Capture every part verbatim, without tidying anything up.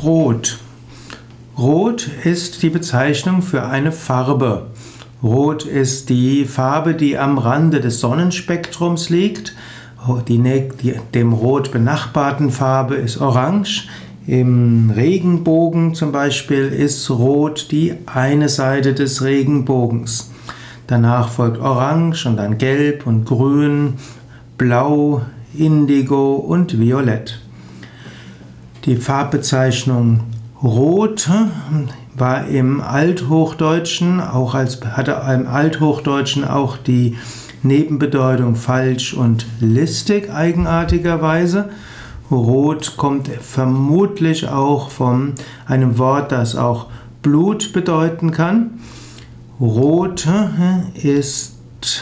Rot. Rot ist die Bezeichnung für eine Farbe. Rot ist die Farbe, die am Rande des Sonnenspektrums liegt. Die, die dem Rot benachbarten Farbe ist Orange. Im Regenbogen zum Beispiel ist Rot die eine Seite des Regenbogens. Danach folgt Orange und dann Gelb und Grün, Blau, Indigo und Violett. Die Farbbezeichnung Rot war im Althochdeutschen, auch als, hatte im Althochdeutschen auch die Nebenbedeutung falsch und listig eigenartigerweise. Rot kommt vermutlich auch von einem Wort, das auch Blut bedeuten kann. Rot ist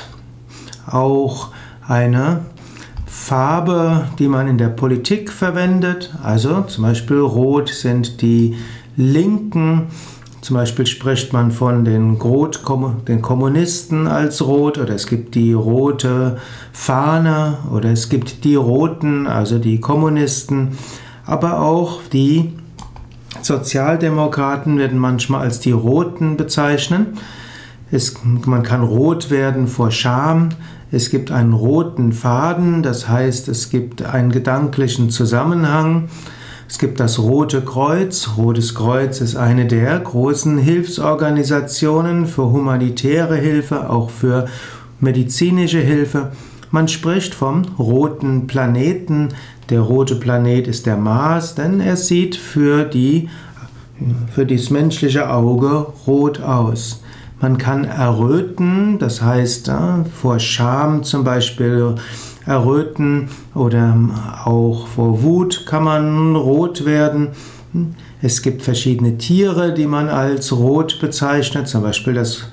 auch eine Farbe, die man in der Politik verwendet. Also zum Beispiel rot sind die Linken. Zum Beispiel spricht man von den, Rot, den Kommunisten als rot, oder es gibt die rote Fahne oder es gibt die Roten, also die Kommunisten. Aber auch die Sozialdemokraten werden manchmal als die Roten bezeichnen. Es, man kann rot werden vor Scham. Es gibt einen roten Faden, das heißt, es gibt einen gedanklichen Zusammenhang. Es gibt das Rote Kreuz. Rotes Kreuz ist eine der großen Hilfsorganisationen für humanitäre Hilfe, auch für medizinische Hilfe. Man spricht vom roten Planeten. Der rote Planet ist der Mars, denn er sieht für die, für das menschliche Auge rot aus. Man kann erröten, das heißt vor Scham zum Beispiel erröten oder auch vor Wut kann man rot werden. Es gibt verschiedene Tiere, die man als rot bezeichnet, zum Beispiel das,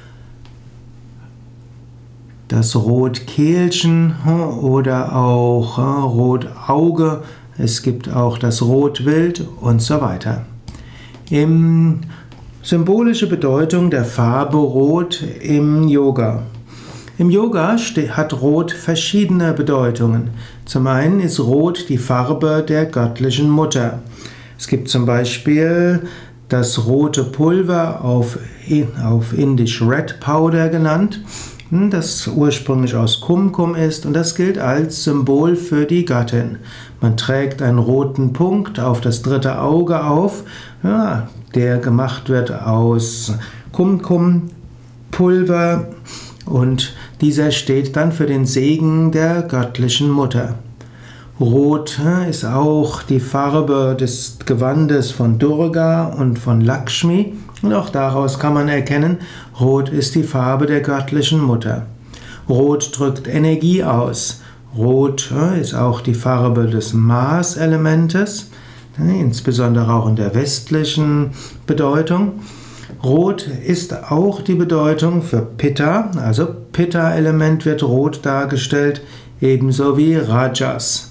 das Rotkehlchen oder auch Rotauge. Es gibt auch das Rotwild und so weiter. Im Symbolische Bedeutung der Farbe Rot im Yoga. Im Yoga hat Rot verschiedene Bedeutungen. Zum einen ist Rot die Farbe der göttlichen Mutter. Es gibt zum Beispiel das rote Pulver, auf, auf Indisch Red Powder genannt, das ursprünglich aus Kumkum ist, und das gilt als Symbol für die Göttin. Man trägt einen roten Punkt auf das dritte Auge auf, ja, der gemacht wird aus Kumkumpulver, und dieser steht dann für den Segen der göttlichen Mutter. Rot ist auch die Farbe des Gewandes von Durga und von Lakshmi, und auch daraus kann man erkennen, Rot ist die Farbe der göttlichen Mutter. Rot drückt Energie aus. Rot ist auch die Farbe des Mars-Elementes, insbesondere auch in der westlichen Bedeutung. Rot ist auch die Bedeutung für Pitta, also Pitta-Element wird rot dargestellt, ebenso wie Rajas.